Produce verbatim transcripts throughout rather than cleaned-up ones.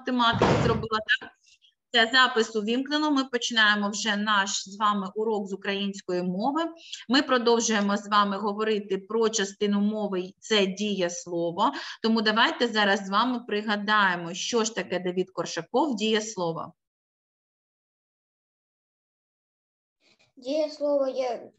математику зробила, так? Це запис увімкнено, ми починаємо вже наш з вами урок з української мови. Ми продовжуємо з вами говорити про частину мови, це дієслово. Тому давайте зараз з вами пригадаємо, що ж таке Давид Коршаков дієслово. Дієслово є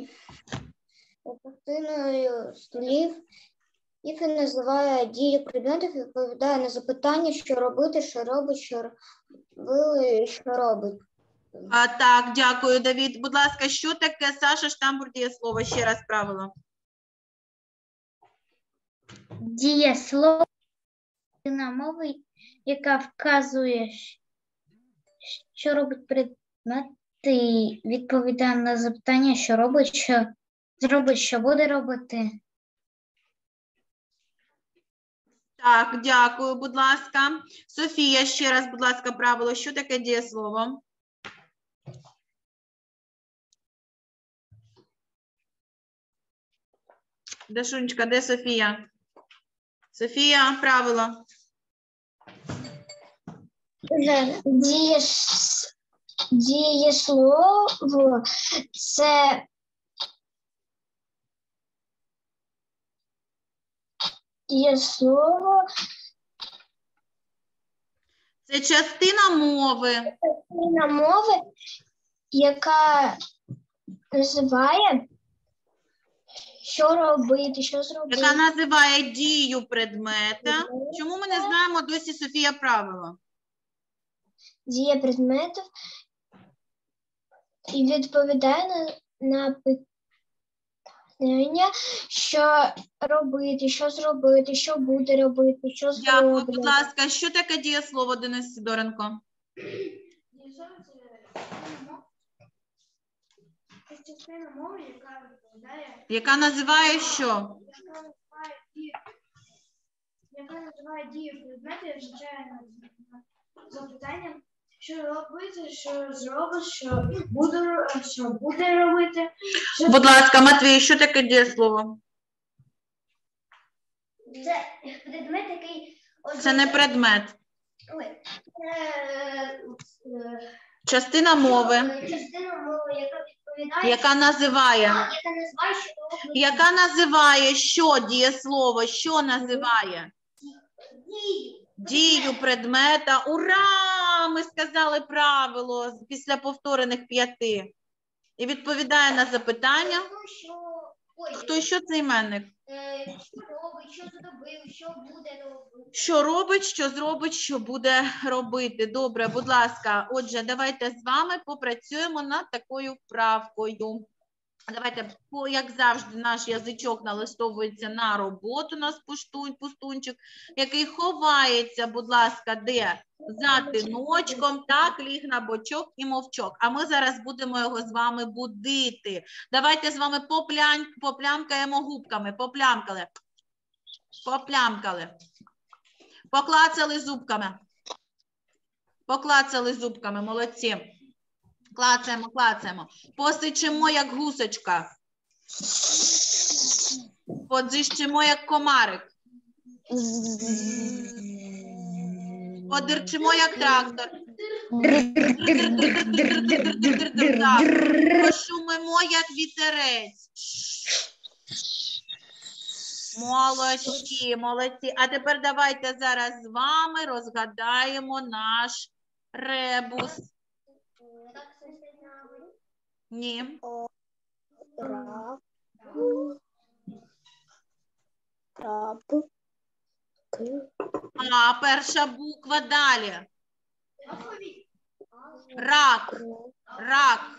частиною слів, і називає дію предметів, відповідає на запитання, що робити, що робить, що робили, що робить. А, так, дякую, Давид. Будь ласка, що таке, Саша, штамбур дієслова? Ще раз правило. Дієслово – частина мови, яка вказує, що робить предмет, і відповідає на запитання, що робить, що зробить, що буде робити. Так, дякую, будь ласка. Софія, ще раз, будь ласка, правило. Що таке дієслово? Де Шунечка, де Софія? Софія, правило. Дієс... Дієслово – це дієслово Це частина мови. частина мови, яка називає, що робити, що зробити. Яка називає дію предмета. Чому ми не знаємо досі, Софія, правило? Дія предметів і відповідає на, на питання, що робити, що зробити, що буде робити, що зробити. Дякую, будь ласка. Що таке дієслово, Денис Сидоренко? Це частина мови, яка відповідає, Яка називає що? яка називає дію предмету і означає запитання, що робити, що зробиш, що буде, що буде робити. Що... Будь ласка, Матвій, що таке дієслово? Це предмет, який... Це не предмет. Ой, е, е, Частина мови, частина мови, яка відповідає, яка називає. яка називає, що робити. Яка називає що дієслово? Що називає? Дію. Дію предмета. Ура! Ми сказали правило після повторених п'яти. І відповідає на запитання. Тому що, ой, Хто що це іменник? е, що робить, що зробив, що буде робити. Що робить, що зробить, що буде робити. Добре, будь ласка. Отже, давайте з вами попрацюємо над такою вправкою. Давайте, як завжди, наш язичок налаштовується на роботу, у нас пустун, пустунчик, який ховається, будь ласка, де? За тиночком, так, ліг на бочок і мовчок. А ми зараз будемо його з вами будити. Давайте з вами поплям, поплямкаємо губками, поплямкали, поплямкали, поклацали зубками, поклацали зубками, молодці. Клацаємо, клацаємо. Посичимо, як гусочка. Подзищимо, як комарик. Подирчимо, як трактор. Пошумимо, як вітерець. Молодці, молодці. А тепер давайте зараз з вами розгадаємо наш ребус. Ні. А, перша буква далі. Рак. Рак.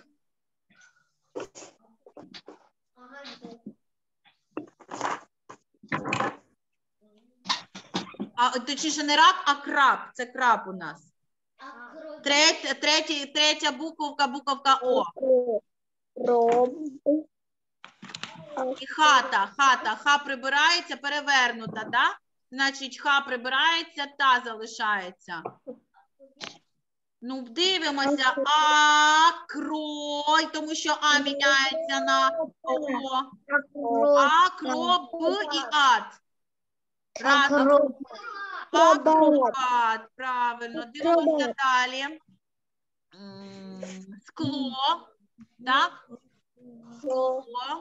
А, точніше, не рак, а краб. Це краб у нас. Третя, третя, третя буковка, буковка О. І хата, хата. Ха прибирається, перевернута, да? Значить, ха прибирається, та залишається. Ну, дивимося. А, крой, тому що А міняється на О. А, кро, Б і ад. Разом. Акробат. Правильно. Дивимося далі. М, Скло. Так? Скло.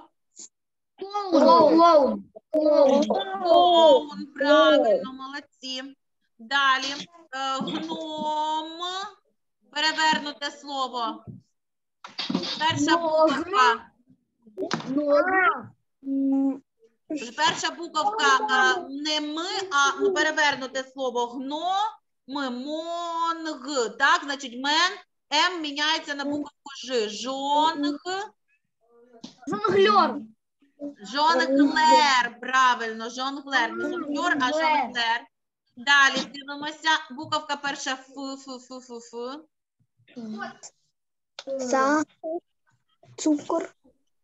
Клоун. Клоун. Правильно, молодці. Далі. Е, Гном. Перевернуте слово. Перша буковка. Перша буковка е, не ми, а ну, перевернуте слово гно, ми, монг. Так, значить, мен, м міняється на буковку ж. Жонг. Жонглер. Жонглер. Правильно, жонглер. Не жонглер, а жонглер. Далі дивимося. Буковка перша ф, ф, ф, ф, ф. Сахар, цукор,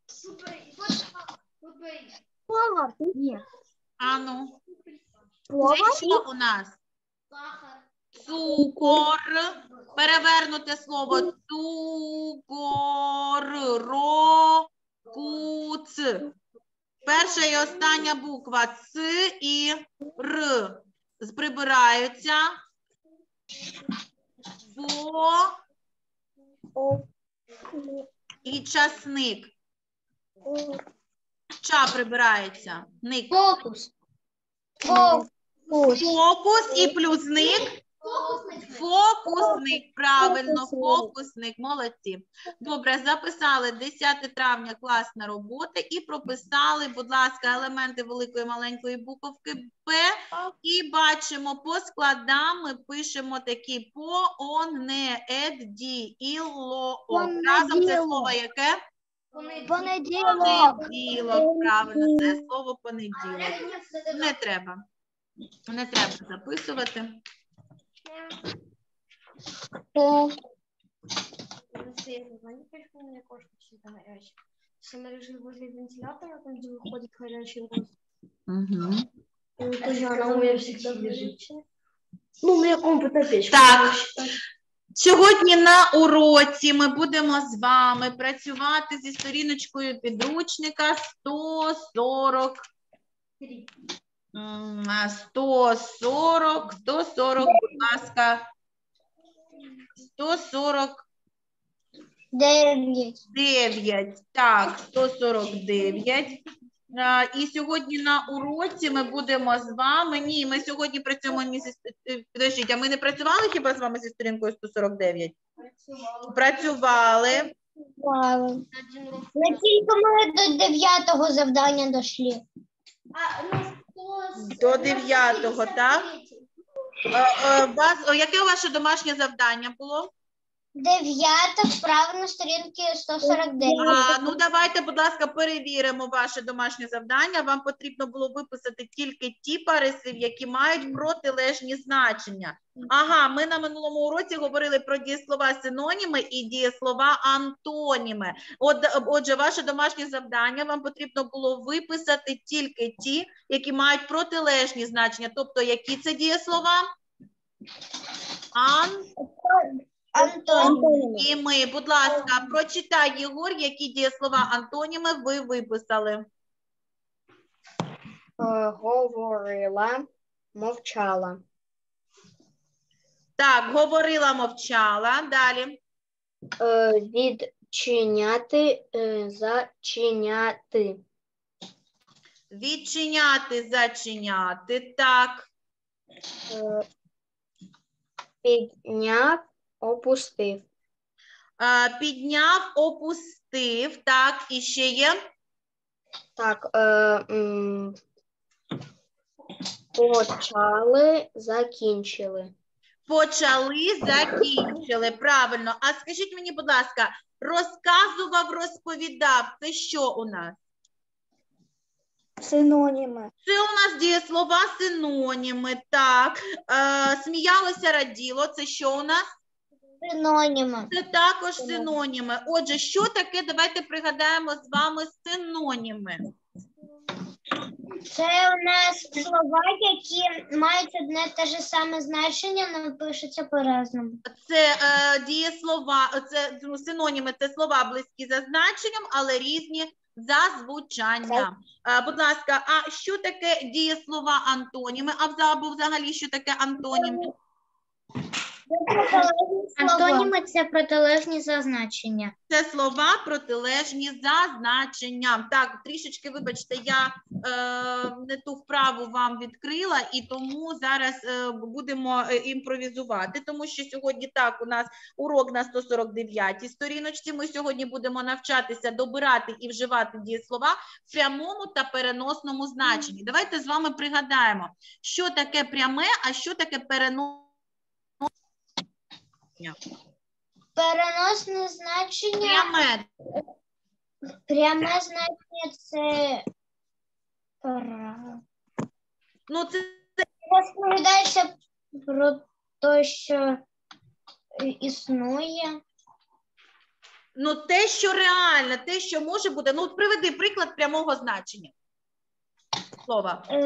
Повар. Ні. Ану. Це що у нас? Цукор. Перевернуте слово. Цукор. Ро. Куц. Перша і остання буква Ц і Р. Прибираються. Бо. І часник. Ча прибирається. Ник. Фокус. Фокус і плюс ник. Фокусник, правильно, фокусник, молодці. Добре, записали десяте травня класна робота і прописали, будь ласка, елементи великої і маленької буковки П. І бачимо, по складам ми пишемо такі по, он, не, ед, ді, іл, ло, о. Разом це слово яке? Понеділок. Понеділок, правильно, це слово понеділок. Не треба. Не треба записувати. Все мы решили возле вентилятора, там, где выходит горячий воздух. Угу. Она у меня всегда лежит. Ну, у меня компьютер печка. Так. Сьогодні на уроці ми будемо з вами працювати зі сторіночкою підручника сто сорок. М, сто сорок, сто сорок, будь ласка. сто сорок дев'ять. дев'ять. Так, сто сорок дев'ять. А, І сьогодні на уроці ми будемо з вами. Ні, ми сьогодні працюємо не зі е, підождіть, а ми не працювали хіба з вами зі сторінкою сто сорок дев'ять? Працювали. Не тільки ми до дев'ятого завдання дійшли. До дев'ятого, так? Е, е, вас- о, Яке ваше домашнє завдання було? Дев'ята вправа на сторінці сто сорок дев'ять. А, ну давайте, будь ласка, перевіримо ваше домашнє завдання. Вам потрібно було виписати тільки ті пари, які мають протилежні значення. Ага, ми на минулому уроці говорили про дієслова синоніми і дієслова антоніми. От, отже, ваше домашнє завдання вам потрібно було виписати тільки ті, які мають протилежні значення. Тобто, які це дієслова? Ан... Антоніми. Будь ласка, прочитай, Єгор, які дієслова антоніми ви виписали. Говорила, мовчала. Так, говорила, мовчала. Далі. Відчиняти, зачиняти. Відчиняти, зачиняти. Так. Підняв, опустив. А, підняв, опустив. Так, і ще є. Так, е, м, почали, закінчили. Почали, закінчили. Правильно. А скажіть мені, будь ласка, розказував, розповідав. Це що у нас? Синоніми. Це у нас дієслова синоніми. Так. Е, сміялося, раділо. Це що у нас? Синоніми. Це також синоніми. Отже, що таке, давайте пригадаємо з вами синоніми. Це у нас слова, які мають одне те ж саме значення, але пишуться по-разному. Це е, дієслова, це ну, синоніми, це слова близькі за значенням, але різні за звучанням. Е, будь ласка, а що таке дієслова антоніми? Або взагалі, що таке антоніми? Антоніми – це протилежні за значення. Це слова протилежні за значенням. Так, трішечки, вибачте, я е, не ту вправу вам відкрила, і тому зараз е, будемо е, імпровізувати, тому що сьогодні так, у нас урок на сто сорок дев'ятій сторіночці. Ми сьогодні будемо навчатися добирати і вживати дієслова в прямому та переносному значенні. Давайте з вами пригадаємо, що таке пряме, а що таке переносне. Переносне значення. Пряме. Пряме значення це Ну, це розповідається про те, що існує. Ну, те, що реально, те, що може бути. Ну, от приведи приклад прямого значення слова. Е,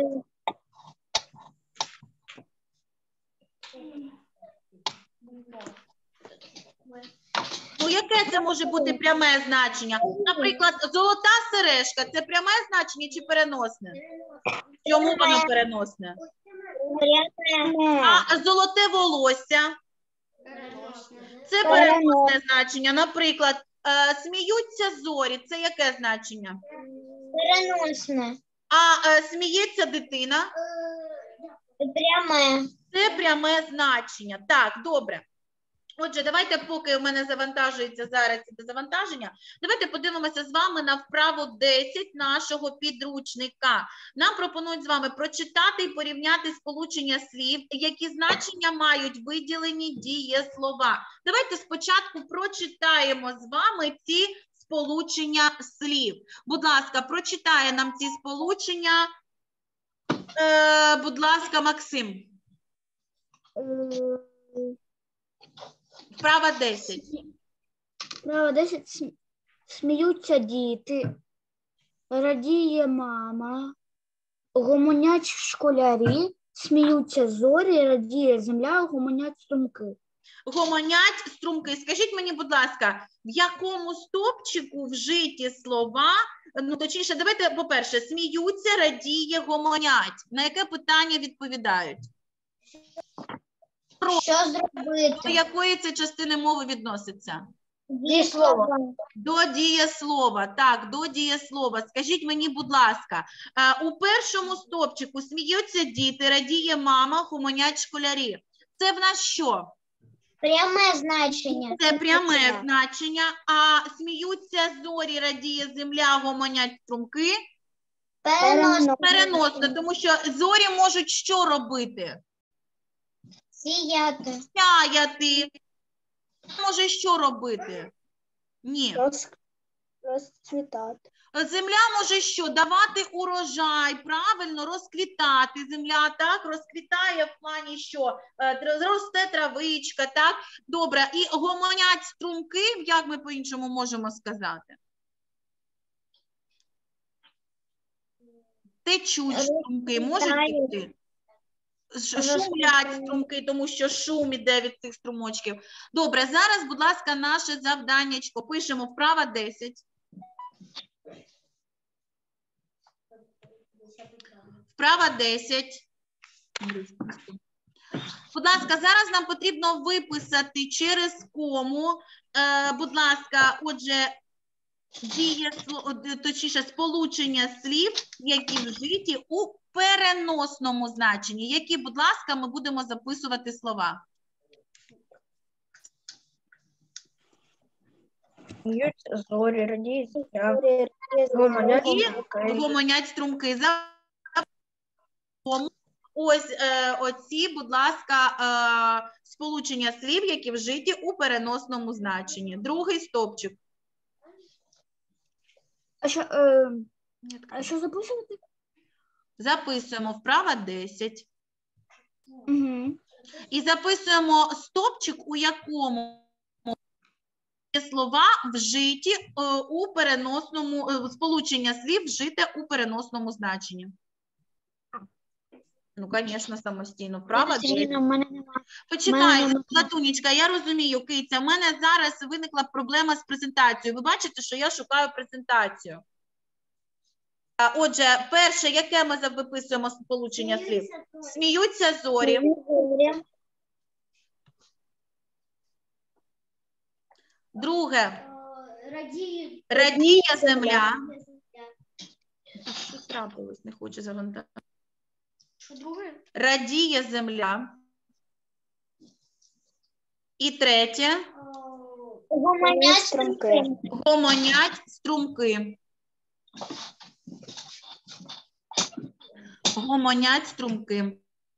Ну, яке це може бути пряме значення? Наприклад, золота сережка – це пряме значення чи переносне? Чому воно переносне? Пряме. А золоте волосся – це переносне значення. Наприклад, е, сміються зорі – це яке значення? Переносне. А е, сміється дитина Е, Пряме. – це пряме значення. Так, добре. Отже, давайте, поки у мене завантажується зараз це завантаження, давайте подивимося з вами на вправу десять нашого підручника. Нам пропонують з вами прочитати і порівняти сполучення слів, які значення мають виділені дієслова. Давайте спочатку прочитаємо з вами ці сполучення слів. Будь ласка, прочитає нам ці сполучення, е, будь ласка, Максим. Вправа десять. Право десять. См- Сміються діти, радіє мама, гомонять школярі, сміються зорі, радіє земля, гомонять струмки. Гомонять струмки. Скажіть мені, будь ласка, в якому стовпчику вжиті слова, ну, точніше, давайте, по-перше, сміються, радіє, гомонять. На яке питання відповідають? Що зробити? До якої це частини мови відноситься? Дієслово. До дієслова. Так, до дієслова. Скажіть мені, будь ласка, е, у першому стовпчику сміються діти, радіє мама, гомонять школярі. Це в нас що? Пряме значення. Це пряме значення. А сміються зорі, радіє земля, гомонять струмки? Переносне. Переносно, тому що зорі можуть що робити? Сіяти. Сяяти. Може що робити? Ні. Розцвітати. Земля може що? Давати урожай, правильно, розквітати. Земля, так, розквітає в плані що? Е, Росте травичка, так? Добре. І гомонять струмки, як ми по-іншому можемо сказати? Течуть струмки, можуть текти? Ш- Шумлять струмки, тому що шум іде від цих струмочків. Добре, зараз, будь ласка, наше завданнячко. Пишемо вправа десять. Вправа десять. Будь ласка, зараз нам потрібно виписати через кому, е, будь ласка, отже, дієсло, точніше, сполучення слів, які вжиті у переносному значенні. Які, будь ласка, ми будемо записувати слова. Сміються зорі, радіє земля, І гомонять струмки. За ось е, оці, будь ласка, е, сполучення слів, які вжиті у переносному значенні. Другий стовпчик. А що, е, а що записувати? Записуємо вправа десять. Угу. І записуємо стовпчик, у якому слова вжиті е, у переносному, е, сполучення слів вжите у переносному значенні. Ну, звісно, самостійно. Вправа Все рівно дев'ять. в мене немає. Починай, Мене нема. Латунечка, я розумію, Киця, в мене зараз виникла проблема з презентацією. Ви бачите, що я шукаю презентацію. А, Отже, перше, яке ми виписуємо сполучення слів? Сміються зорі. Друге, Радіє. радіє земля. Так, що трапилось, не хоче завантажити. Що друге? Радіє земля. І третє, Гомонять струмки. гомонять струмки. Гомонять струмки.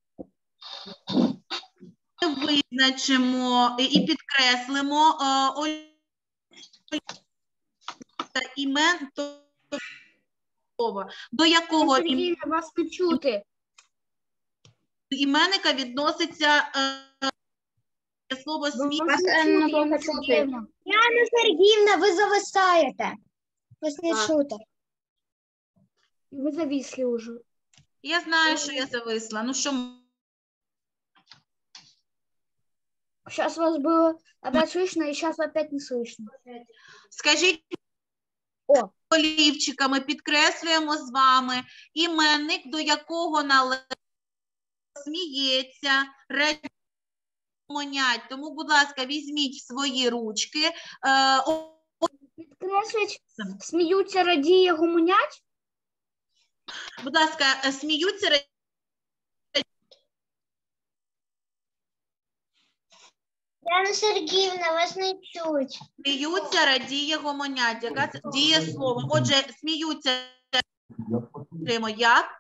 Визначимо і підкреслимо е, ось та імен слова, до якого ім- Сергій, вас не чути. іменника відноситься е, слово сміх. Вас не чути, Яна Сергіївна. Яна Сергіївна, ви зависаєте. Вас не А. чути. Ви зависли вже. Я знаю, що я зависла. Ну що, м- Сейчас вас было опять слышно, и сейчас опять не слышно. скажіть, О. олівчиками підкреслюємо з вами іменник, до якого належить сміється, радіє, гомонять. Тому, будь ласка, візьміть в свої ручки. Е, о- Підкреслюють, сміються, радіє, гомонять. будь ласка, е, сміються, радіє, Яна Сергіївна, вас не чуть. сміються, радіє, гомонять. Яка це дієслово? Отже, сміються, підкреслюємо як?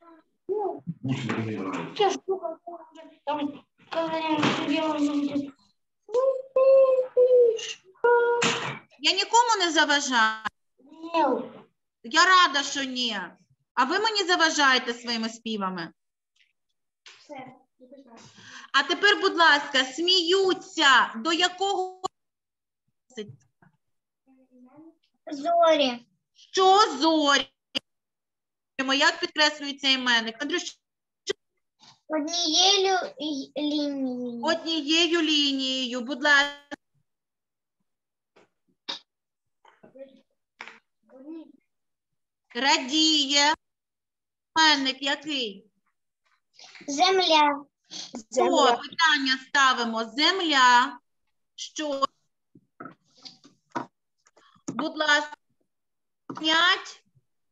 Там, коли Я нікому не заважаю. Я рада, що ні. А ви мені заважаєте своїми співами. А тепер, будь ласка, сміються. До якого? Зорі. Що зорі? Як підкреслюється іменник? Андрюш, Однією лінією. однією лінією, будь ласка. Радіє. Іменник який? Земля. О, питання ставимо. Земля. Що? Будь ласка. Гомонять.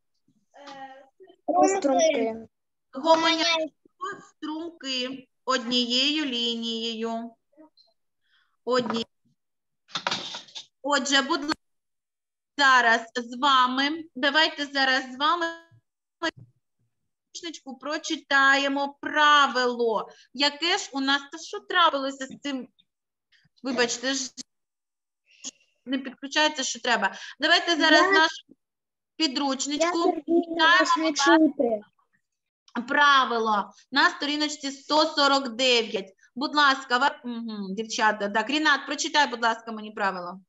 Струмки. Гомонять струмки однією лінією. Одні. Отже, будь ласка, зараз з вами, давайте зараз з вами прочитаємо правило. Яке ж у нас, та що трапилося з цим? Вибачте, ж не підключається, що треба. Давайте зараз Я- нашу підручничку Вас не чути. правило на сторіночці сто сорок дев'ять. Будь ласка, ва- угу, дівчата, так, Рінат, прочитай, будь ласка, мені правило.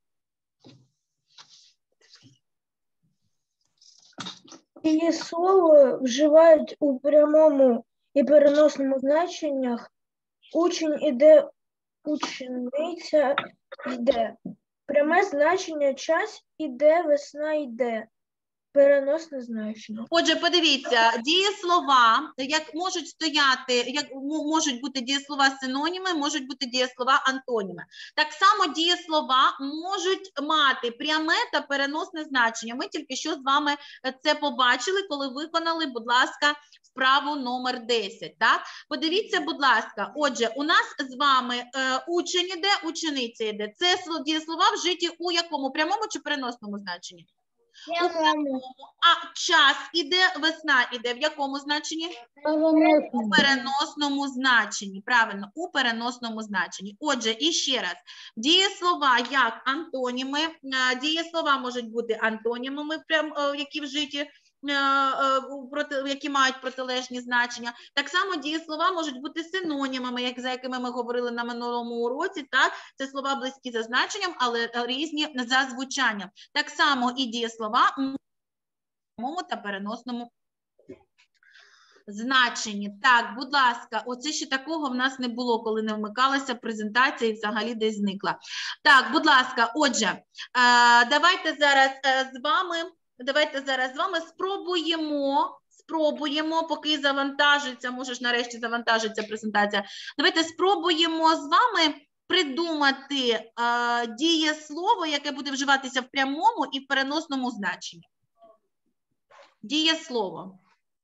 Дієслово вживають у прямому і переносному значеннях. Учень іде, учениця йде. Пряме значення час іде, весна йде. Переносне значення. Отже, подивіться, дієслова, як можуть стояти, як м- можуть бути дієслова синоніми, можуть бути дієслова антоніми. Так само дієслова можуть мати пряме та переносне значення. Ми тільки що з вами це побачили, коли виконали, будь ласка, вправу номер десять. Так? Подивіться, будь ласка, отже, у нас з вами е, учень іде, учениця йде. Це сло- дієслова вжиті у якому? Прямому чи переносному значенні? У прямому. А час іде, весна іде в якому значенні? У переносному значенні. Правильно, у переносному значенні. Отже, і ще раз. Дієслова як антоніми. е, Дієслова можуть бути антонімами, прям, е, які вжиті, е, е, у проти- які мають протилежні значення. Так само дієслова можуть бути синонімами, як, за якими ми говорили на минулому уроці. Так? Це слова близькі за значенням, але е, різні за звучанням. Так само і дієслова у прямому та переносному значенні. Так, будь ласка, оце ще такого в нас не було, коли не вмикалася презентація і взагалі десь зникла. Так, будь ласка, отже, е, давайте зараз е, з вами, давайте зараз з вами спробуємо, спробуємо, поки завантажиться, може ж нарешті завантажиться презентація, давайте спробуємо з вами придумати е, дієслово, яке буде вживатися в прямому і в переносному значенні. Дієслово.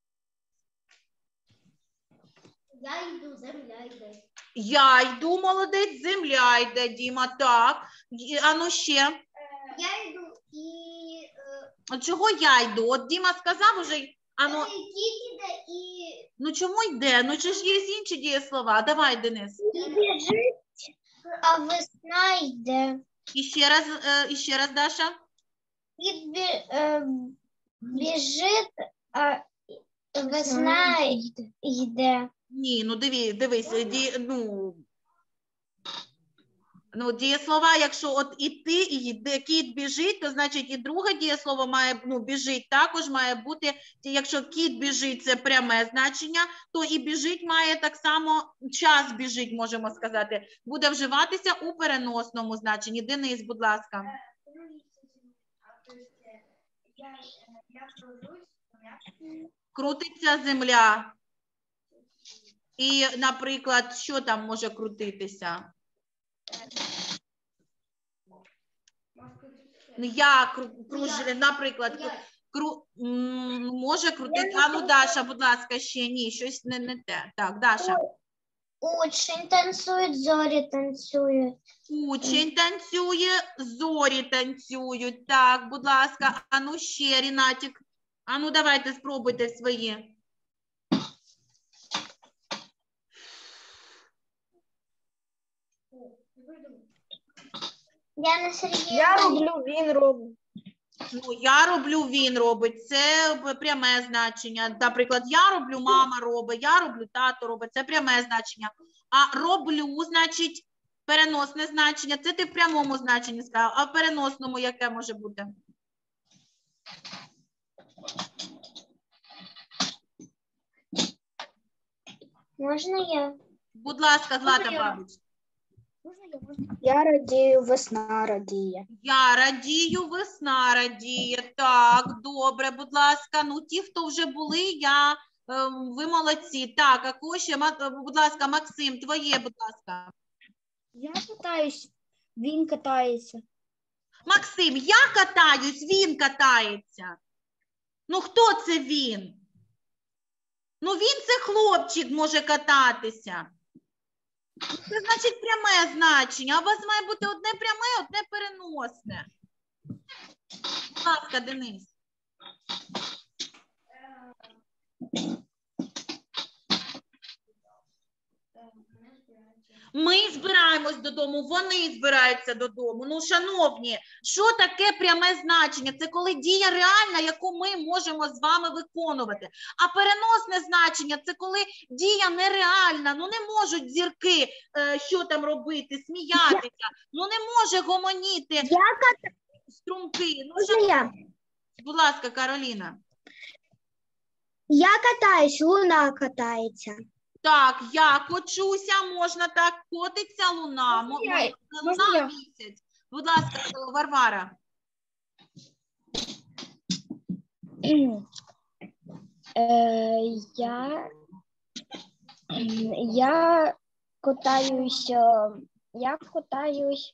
Я йду, земля йде. Я йду, молодець, земля йде, Діма, так. Ді- А ну ще. Я йду і От чого я йду? От Діма сказав уже, а ну, кіт іде і ну чому йде? Ну чи ж є інші дієслова? Давай, Денис. біжить, а весна йде. І ще раз, е, і ще раз, Даша. Кіт бі, е, біжить, а весна йде. Ні, ну диві, дивись, е, ді, ну, ну, дієслова, якщо от іти, і йде, кіт біжить, то значить і друге дієслово має, ну, біжить також має бути, якщо кіт біжить, це пряме значення, то і біжить має так само, час біжить, можемо сказати, буде вживатися у переносному значенні. Денис, будь ласка. Крутиться земля. І, наприклад, що там може крутитися? Ну, я кру- кружу, наприклад, кру- кру, м, може крутитися. А ну, Даша, будь ласка, ще ні, щось не, не те. Так, Даша. Учень танцює, зорі танцює. Учень танцює, зорі танцюють. Так, будь ласка, а ну ще, Рінатік. А ну, давайте спробуйте свої. Яна Сергіївна. Я роблю, він робить. Ну, я роблю, він робить. Це пряме значення. Наприклад, я роблю, мама робить, я роблю, тато робить. Це пряме значення. А роблю, значить, переносне значення. Це ти в прямому значенні сказав. А в переносному яке може бути? Можна я? Будь ласка, Злата Бабич. Я радію, весна радіє. Я радію, весна радіє. Так, добре, будь ласка. Ну, ті, хто вже були, я, е, ви молодці. Так, а кого ще? Ма- будь ласка, Максим, твоє, будь ласка. Я катаюсь, він катається. Максим, я катаюсь, він катається. Ну, хто це він? Ну, він це хлопчик може кататися. Це значить пряме значення. А у вас має бути одне пряме, одне переносне. Будь ласка, Денис. Ми збираємось додому, вони збираються додому. Ну, шановні, що таке пряме значення? Це коли дія реальна, яку ми можемо з вами виконувати. А переносне значення – це коли дія нереальна. Ну, не можуть зірки, е, що там робити, сміятися. Ну, не може гомоніти Я струмки. Ну, Можна що... я? Будь ласка, Кароліна. Я катаюсь, луна катається. Так, я кочуся, можна так, котиться луна, мо- Можна я? мо- Можна луна я? місяць. Будь ласка, Варвара. Е, я, я катаюсь, е, я катаюсь,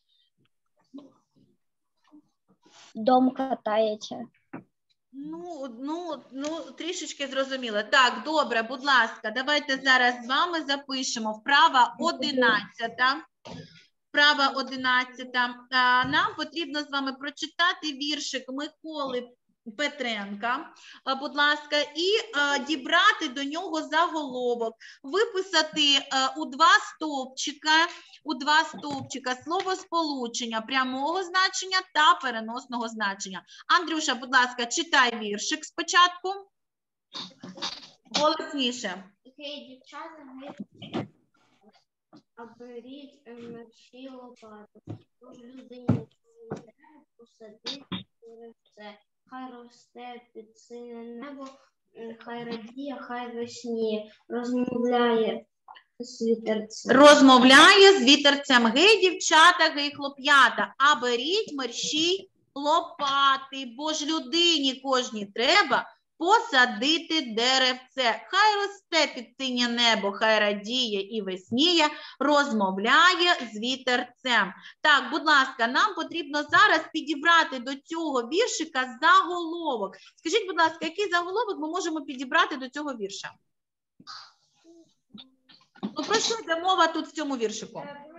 дом катається. Ну, ну, ну, трішечки зрозуміло. Так, добре, будь ласка, давайте зараз з вами запишемо вправа одинадцята. Вправа одинадцята. А, Нам потрібно з вами прочитати віршик Миколи Петренка, а, будь ласка, і а, дібрати до нього заголовок, виписати а, у два стовпчика, у два стовпчика словосполучення прямого значення та переносного значення. Андрюша, будь ласка, читай віршик спочатку. Голосніше. Окей, дівчата, ми оберіть мерщі лопату. Тож людині посадити все. Хай росте під синє небо, Хай радіє, хай весніє, розмовляє з вітерцем. Розмовляє з вітерцем. Гей, дівчата, гей, хлоп'ята, а беріть мерщій лопати, бо ж людині кожній треба посадити деревце. Хай росте під синє небо, хай радіє і весніє, розмовляє з вітерцем. Так, будь ласка, нам потрібно зараз підібрати до цього віршика заголовок. Скажіть, будь ласка, який заголовок ми можемо підібрати до цього вірша? Ну, про що йде мова тут в цьому віршику?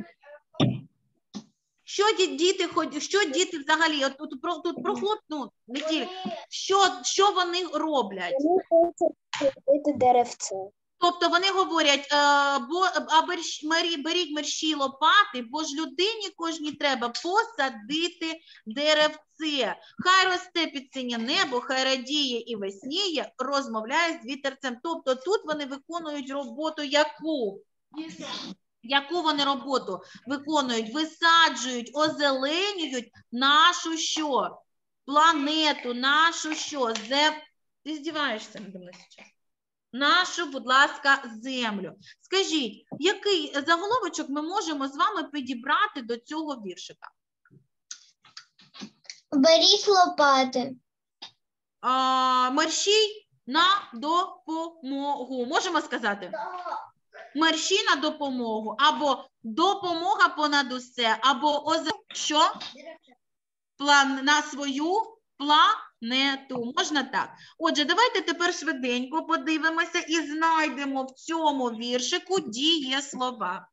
Що діти, що діти взагалі, от тут про, тут про хлоп, ну, не тільки, що, що вони роблять? Вони хочуть посадити деревце. Тобто вони говорять, е, бо, а берщ, мері, беріть мерщій лопати, бо ж людині кожній треба посадити деревце. Хай росте під синє небо, хай радіє і весніє, розмовляє з вітерцем. Тобто тут вони виконують роботу яку? Яку вони роботу виконують? Висаджують, озеленюють нашу що? Планету, нашу що? Зем... Ти здіваєшся надо мною зараз? Нашу, будь ласка, землю. Скажіть, який заголовочок ми можемо з вами підібрати до цього віршика? Беріть лопати. А, мерщій на допомогу. Можемо сказати? Мерщій на допомогу. Або допомога понад усе, або озе... що? План... на свою планету. Можна так? Отже, давайте тепер швиденько подивимося і знайдемо в цьому віршику дієслова.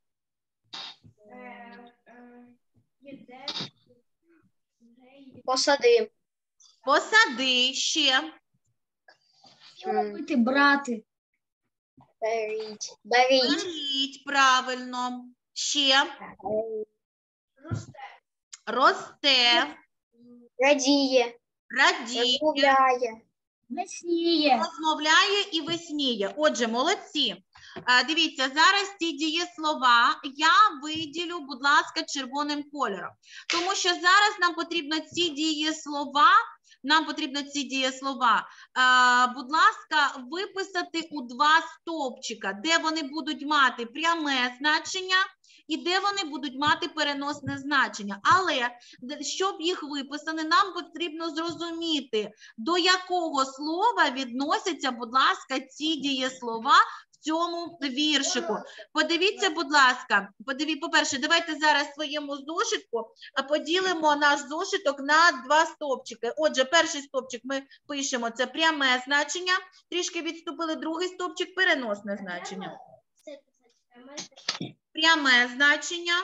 Посади. Посади ще. Що робити, брати? Беріть. Беріть. Беріть, правильно. Ще. Росте. Радіє. Радіє. Розмовляє. Весніє. Розмовляє і весніє. Отже, молодці. А, дивіться, зараз ці дієслова я виділю, будь ласка, червоним кольором. Тому що зараз нам потрібно ці дієслова, нам потрібно ці дієслова, а, будь ласка, виписати у два стовпчика, де вони будуть мати пряме значення і де вони будуть мати переносне значення. Але, щоб їх виписати, нам потрібно зрозуміти, до якого слова відносяться, будь ласка, ці дієслова в цьому віршику. Подивіться, будь ласка, подиві, по-перше, давайте зараз в своєму зошитку поділимо наш зошиток на два стовпчики. Отже, перший стовпчик ми пишемо, це пряме значення, трішки відступили, другий стовпчик – переносне значення. Пряме значення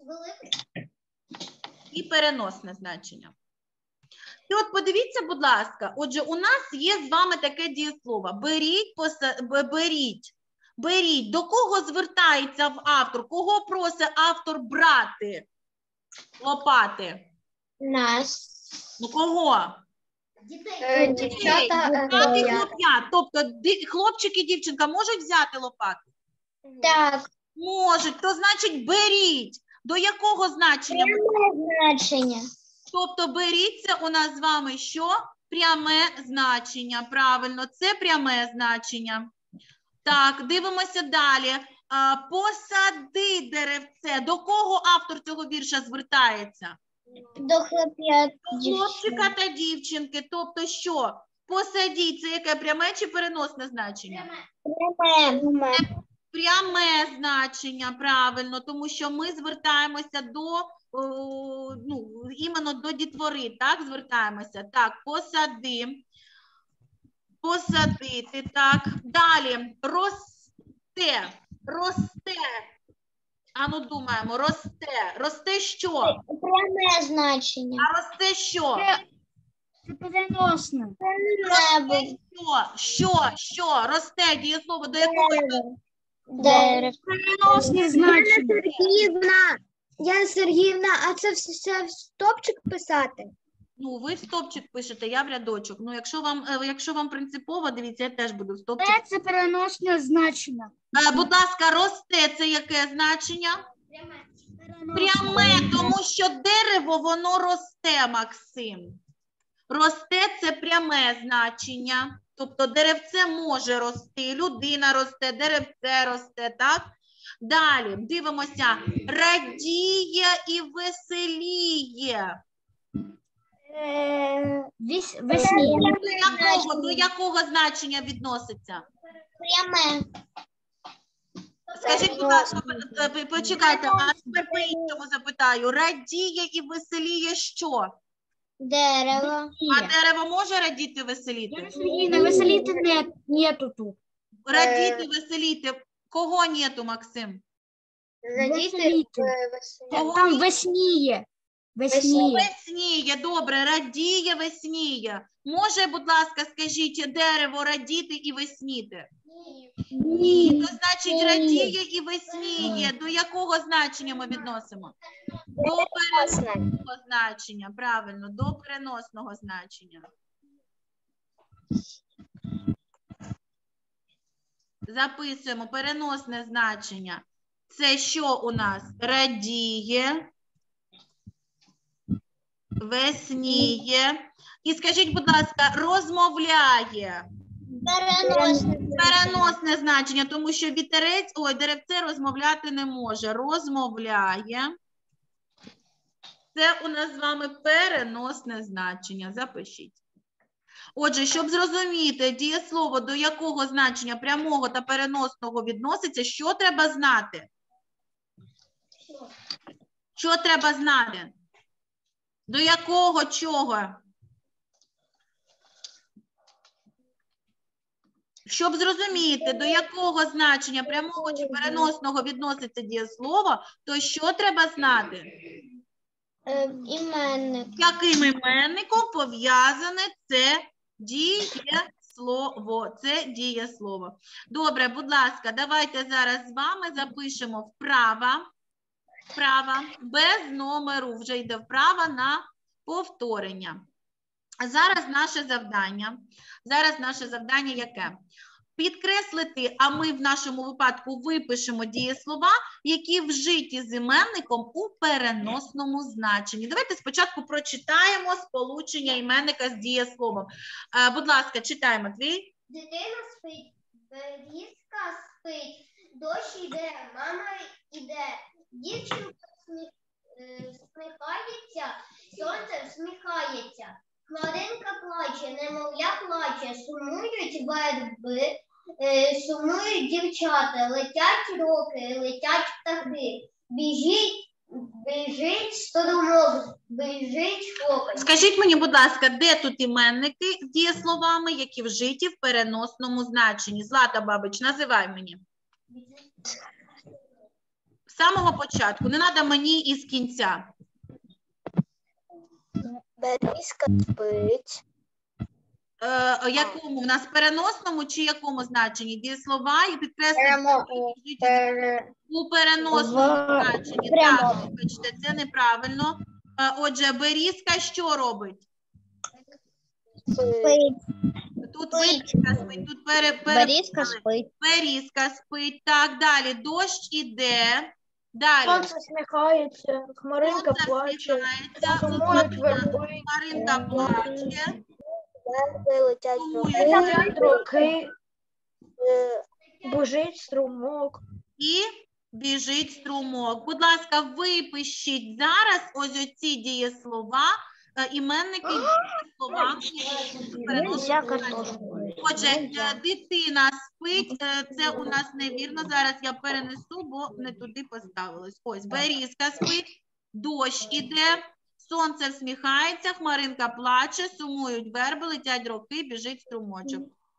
і переносне значення. І от подивіться, будь ласка, отже, у нас є з вами таке дієслово. Беріть, поса... беріть, беріть. До кого звертається в автор? Кого просить автор брати лопати? Нас. Ну, кого? Е, Дівчата. е, Брати хлоп'ята. хлоп'ят. Тобто ди- хлопчик і дівчинка можуть взяти лопату? Так. Можуть. То значить беріть. До якого значення? Пряме значення. Тобто беріть, це у нас з вами що? Пряме значення. Правильно, це пряме значення. Так, дивимося далі. А, посади деревце. До кого автор цього вірша звертається? До хлоп'ят. До хлопчика та дівчинки. Тобто що? Посадіть, це яке пряме чи переносне значення? Пряме. Пряме значення, правильно, тому що ми звертаємося до, о, ну, іменно до дітвори, так, звертаємося. Так, посади, посадити, так. Далі, росте, росте, а ну думаємо, росте, росте що? Пряме значення. А росте що? Це переносне. Небо. Що? Що? Що? Росте дієслово, до якого? Дерево. Переносне значення. Сергіївна, Яна Сергіївна, а це все в стопчик писати? Ну, ви в стопчик пишете, я в рядочок. Ну, якщо вам, е, якщо вам принципово, дивіться, я теж буду в стопчик. Це, це переносне значення. Е, Будь ласка, росте, це яке значення? Пряме, тому що дерево, воно росте, Максим. Росте – це пряме значення. Тобто деревце може рости, людина росте, деревце росте, так? Далі, дивимося. Радіє і веселіє. Е, віс- Весніє. До якого, до якого значення відноситься? Пряме. Скажіть, будь ласка, п- п- почекайте, а тепер по-іншому запитаю. Радіє і веселіє що? Дерево. А дерево може радіти, веселіти? Сергійна, веселіти не, нету тут. Радіти, веселіти. Кого нету, Максим? Веселіти. Кого Там ні? весніє. Весніє. Весніє, добре, радіє, весніє. Може, будь ласка, скажіть, дерево радіти і весніти? Ні, то значить радіє і весніє. До якого значення ми відносимо? До переносного значення, правильно, до переносного значення. Записуємо переносне значення. Це що у нас? Радіє, весніє. І скажіть, будь ласка, розмовляє. Переносне. Переносне значення, тому що вітерець, ой, деревце розмовляти не може. Розмовляє. Це у нас з вами переносне значення. Запишіть. Отже, щоб зрозуміти дієслово, до якого значення прямого та переносного відноситься, що треба знати? Що треба знати? До якого чого? Щоб зрозуміти, до якого значення прямого чи переносного відноситься дієслово, то що треба знати? Е, іменник. Яким іменником пов'язане це дієслово? Це дієслово. Добре, будь ласка, давайте зараз з вами запишемо вправа. Вправа без номеру. Вже йде вправа на повторення. А зараз наше завдання. Зараз наше завдання яке? Підкреслити, а ми в нашому випадку випишемо дієслова, які вжиті з іменником у переносному значенні. Давайте спочатку прочитаємо сполучення іменника з дієсловом. А, будь ласка, читаємо, Матвій. Дитина спить, берізка спить, дощ іде, мама іде, дівчинка всміхається, сонце всміхається, хмаринка плаче, немовля плаче, сумують верби, е, сумують дівчата, летять роки, летять птахи, біжить, біжить струмок, біжить хлопець. Скажіть мені, будь ласка, де тут іменники з дієсловами, які вжиті в переносному значенні? Злата Бабич, називай мені. З самого початку, не треба мені із кінця. Берізка спить. Е, якому? В нас переносному чи якому значенні? Дієслова і підкреслюємо у переносному значенні. Так, вибачте, це неправильно. Е, отже, берізка що робить? Спить. Тут берізка спить, тут пере, пере, Берізка спить. берізка спить. Так, далі дощ іде. Далі. Сонце сміхається, хмаринка Сонце плаче, всміхається, сумують верби, Хмаринка плаче, Верби летять сумують роки, бужить струмок. і біжить струмок. Будь ласка, випишіть зараз ось оці дієслова, е, іменники дієслова. Нельзя картошку. Отже, е, дитина спить, е, це у нас невірно. Зараз я перенесу, бо не туди поставилось. Ось, берізка спить, дощ іде, сонце всміхається, хмаринка плаче, сумують верби, летять роки, біжить струмочок.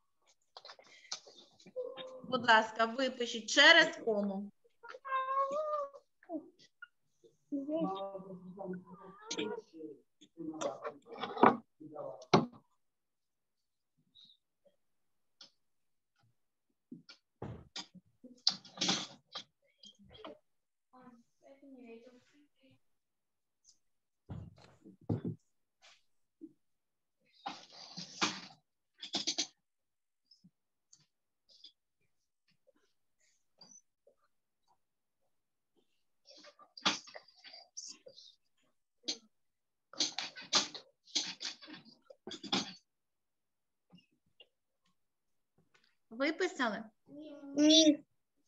Будь ласка, випишіть через кому. Виписали? Ні.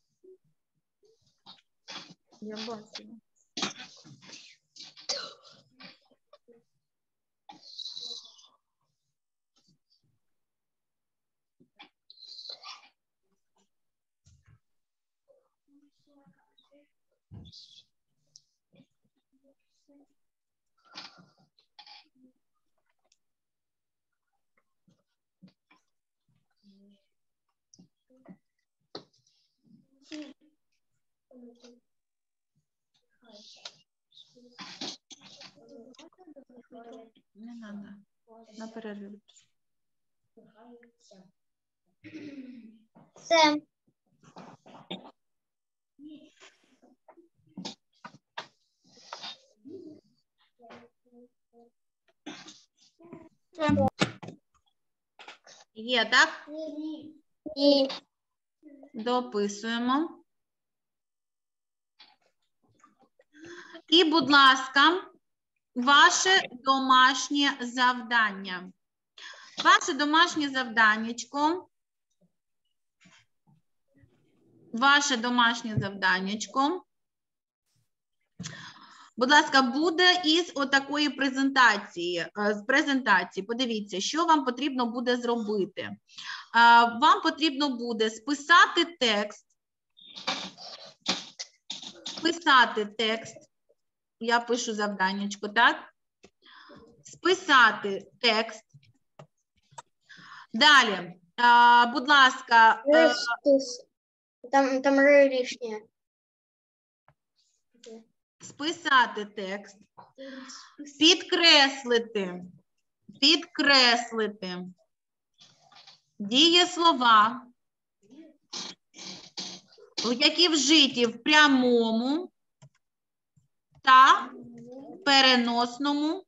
Я бачила. Не надо. На перерві випишу. Все. Є, так? Ні. Дописуємо. І, будь ласка, ваше домашнє завдання. Ваше домашнє завданнячко. Ваше домашнє завданнячко. Будь ласка, буде із отакої презентації. З презентації. Подивіться, що вам потрібно буде зробити. Вам потрібно буде списати текст. Списати текст. Я пишу завданнячко, так? Списати текст. Далі, а, будь ласка. Е, Там, там ре лишнє. Списати текст. Підкреслити. Підкреслити. Дієслова, які вжиті в прямому та переносному,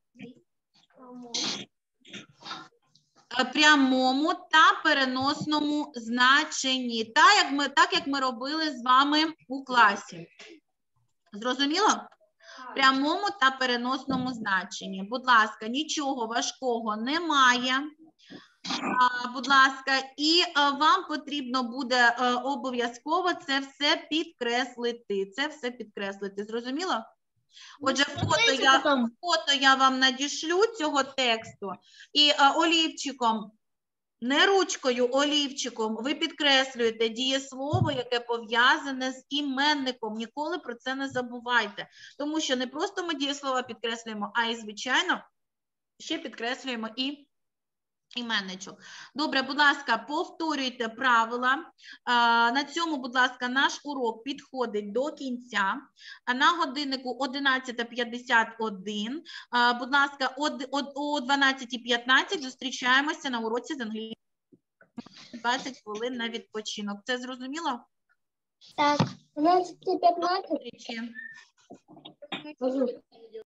прямому та переносному значенні, так як ми, так як ми робили з вами у класі. Зрозуміло? В прямому та переносному значенні. Будь ласка, нічого важкого немає. А, будь ласка, і а, вам потрібно буде а, обов'язково це все підкреслити. Це все підкреслити. Зрозуміло? Отже, фото я, фото я вам надішлю цього тексту. І а, олівчиком, не ручкою, олівчиком ви підкреслюєте дієслово, яке пов'язане з іменником. Ніколи про це не забувайте. Тому що не просто ми дієслова підкреслюємо, а і, звичайно, ще підкреслюємо і іменничок. Добре, будь ласка, повторюйте правила. На цьому, будь ласка, наш урок підходить до кінця. На годиннику одинадцята п'ятдесят один. Будь ласка, о дванадцятій п'ятнадцять зустрічаємося на уроці з англійської. двадцять хвилин на відпочинок. Це зрозуміло? Так, дванадцять п'ятнадцять. Зустрічі.